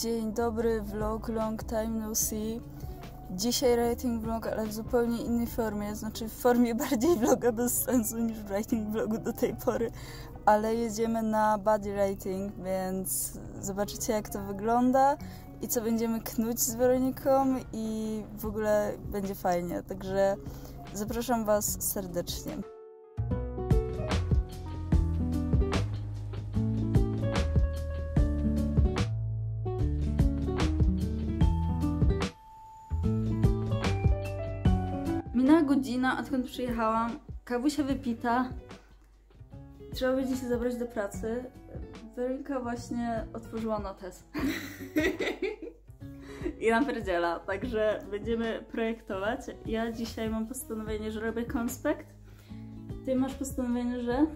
Dzień dobry, vlog long time no see. Dzisiaj writing vlog, ale w zupełnie innej formie, znaczy w formie bardziej vloga bez sensu niż writing vlogu do tej pory, ale jedziemy na body writing, więc zobaczycie jak to wygląda i co będziemy knuć z Weroniką i w ogóle będzie fajnie, także zapraszam Was serdecznie. Minęła godzina, odkąd przyjechałam. Kawusia wypita. Trzeba będzie się zabrać do pracy. Weronika właśnie otworzyła notes. I nam pierdziela, także będziemy projektować. Ja dzisiaj mam postanowienie, że robię konspekt. Ty masz postanowienie, że?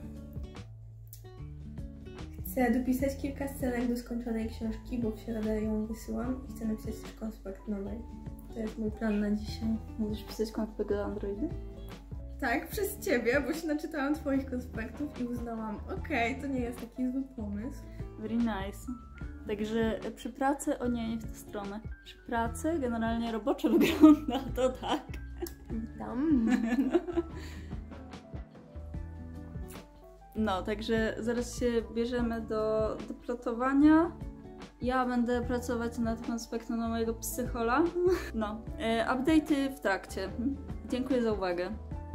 Chcę dopisać kilka scenek do skończonej książki, bo w środę ją wysyłam i chcę napisać też konspekt nowej. To jest mój plan na dzisiaj. Będziesz pisać konspekt do Androidy? Tak, przez ciebie, bo się naczytałam twoich konspektów i uznałam, okej, to nie jest taki zły pomysł. Very nice. Także przy pracy, o nie w tę stronę. Przy pracy generalnie roboczo wygląda to tak. Tam. No, także zaraz się bierzemy do plotowania. Ja będę pracować nad konspektem na mojego psychola. No, update'y w trakcie. Dziękuję za uwagę.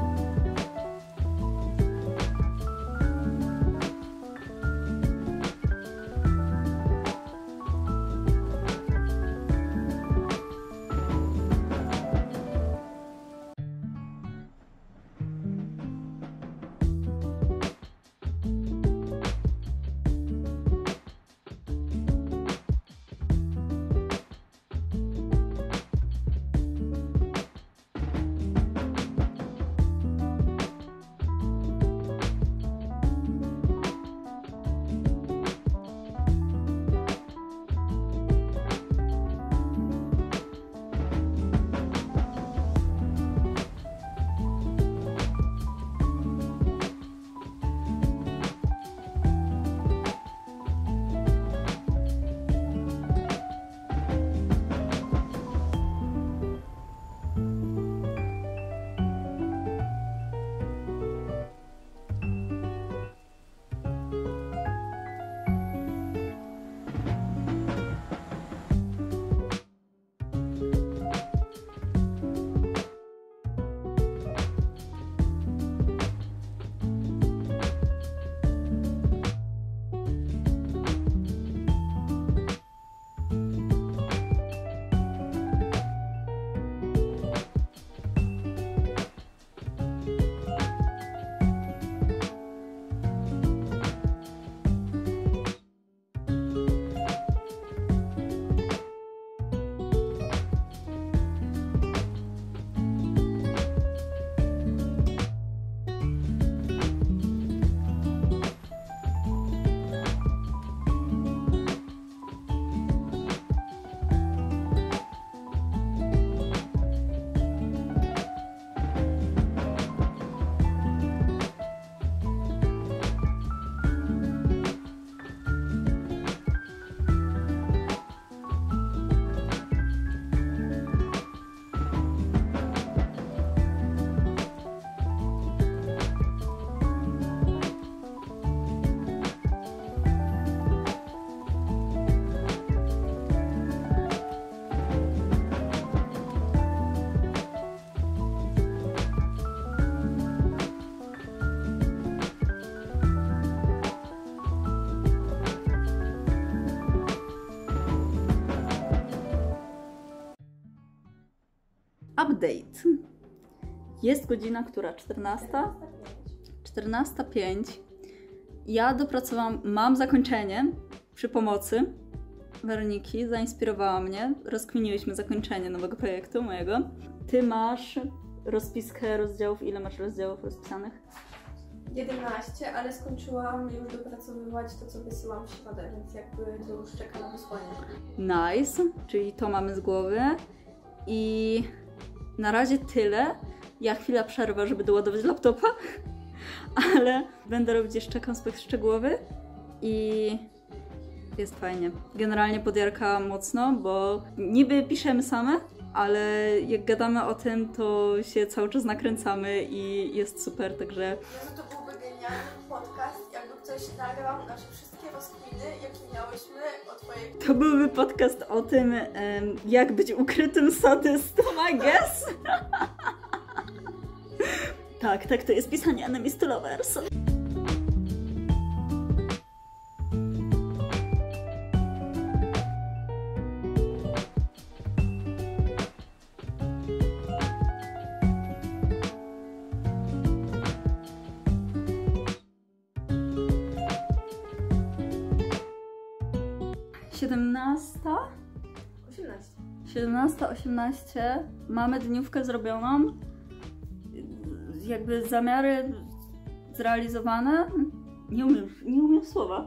Update. Jest godzina, która? 14? 14:05. Ja dopracowałam, mam zakończenie przy pomocy Weroniki, zainspirowała mnie. Rozkminiłyśmy zakończenie nowego projektu mojego. Ty masz rozpiskę rozdziałów. Ile masz rozdziałów rozpisanych? 11, ale skończyłam już dopracowywać to, co wysyłam w środę, więc jakby to już czeka na wysłanie. Nice, czyli to mamy z głowy. I na razie tyle. Ja chwila przerwa, żeby doładować laptopa, ale będę robić jeszcze konspekt szczegółowy i Jest fajnie. Generalnie podjarka mocno, bo niby piszemy same, ale jak gadamy o tym, to się cały czas nakręcamy i jest super, także... No to byłby genialny podcast, jakby ktoś nagrał nasze wszystkie rozkminy, jakie miałyśmy o twojej... To byłby podcast o tym, jak być ukrytym sadystą, I guess? Tak, to jest pisanie Enemies to Lovers. Siedemnasta? 17-18. Mamy dniówkę zrobioną. Jakby zamiary zrealizowane. Nie umiem słowa.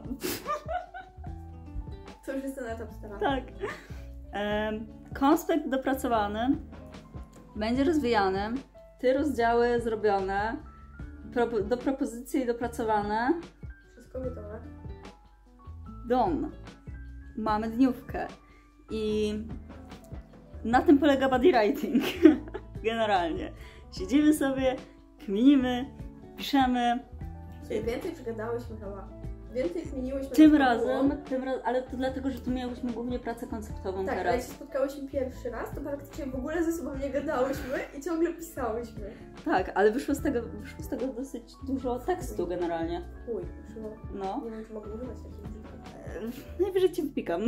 To już jest ten etap starany. Tak. Konspekt dopracowany. Będzie rozwijany. Te rozdziały zrobione. Do propozycji dopracowane. Wszystko gotowe. Done. Mamy dniówkę. I na tym polega buddy writing. Generalnie. Siedzimy sobie, kminimy, piszemy. Więcej przegadałyśmy chyba. Więcej zmieniłyśmy. Tym razem, ale to dlatego, że tu miałyśmy głównie pracę konceptową tak, teraz. Tak, jak się spotkałyśmy pierwszy raz, to praktycznie w ogóle ze sobą nie gadałyśmy i ciągle pisałyśmy. Tak, ale wyszło z tego dosyć dużo tekstu generalnie. Wyszło. No. Nie wiem, czy mogę używać takich brzydkich. Najwyżej ci wpikam.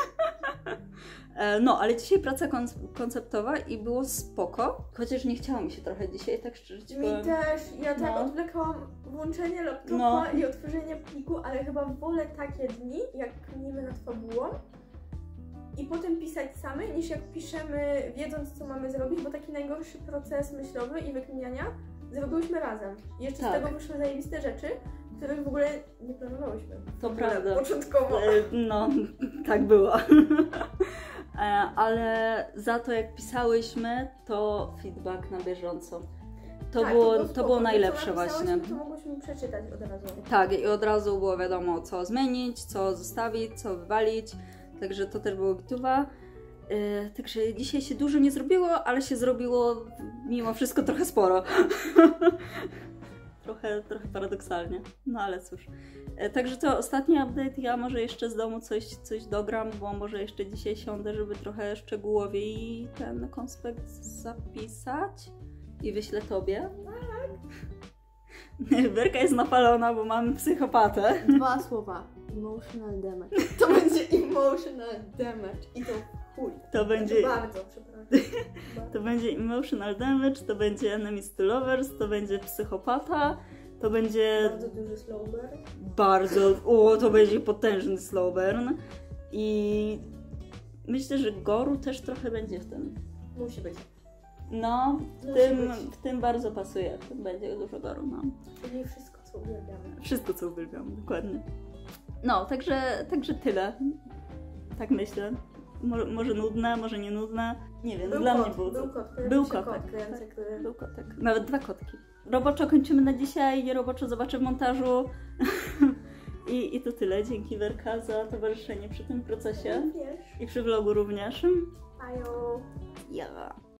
No, ale dzisiaj praca konceptowa i było spoko, chociaż nie chciało mi się trochę dzisiaj, tak szczerze ci powiem. Mi też, ja tak odwlekałam włączenie laptopa i otworzenie pliku, ale chyba wolę takie dni, jak kminimy nad fabułą i potem pisać same, niż jak piszemy wiedząc, co mamy zrobić, bo taki najgorszy proces myślowy i wykminiania zrobiłyśmy razem. I jeszcze z tego wyszły zajebiste rzeczy, których w ogóle nie planowałyśmy. To prawda. Początkowo. No, tak było. Ale za to jak pisałyśmy, to feedback na bieżąco. To było najlepsze właśnie. To mogłyśmy przeczytać od razu. Tak, i od razu było wiadomo, co zmienić, co zostawić, co wywalić. Także to też było gituwa. Także dzisiaj się dużo nie zrobiło, ale się zrobiło mimo wszystko trochę sporo. Trochę paradoksalnie, no ale cóż. Także to ostatni update, ja może jeszcze z domu coś dogram, bo może jeszcze dzisiaj siądę, żeby trochę szczegółowiej ten konspekt zapisać i wyślę tobie. Tak. Werka jest napalona, bo mamy psychopatę. 2 słowa. Emotional damage. To będzie emotional damage i to chuj. To będzie... Bardzo, przepraszam. To będzie emotional damage, to będzie enemies to lovers, to będzie psychopata, to będzie... Bardzo duży slow burn. To będzie potężny slow burn. I myślę, że goru też trochę będzie w tym. Musi być. No, w tym bardzo pasuje. W tym będzie dużo goru, no. Czyli wszystko, co uwielbiamy. Wszystko, co uwielbiamy, dokładnie. No, także tyle. Tak myślę. Może nudne, może nie nudne. Nie wiem, dla mnie było to. Był kotek. Był kotek. Nawet 2 kotki. Roboczo kończymy na dzisiaj, nieroboczo zobaczę w montażu. I to tyle. Dzięki Werka za towarzyszenie przy tym procesie. Również. I przy vlogu również. Ajo. Ja.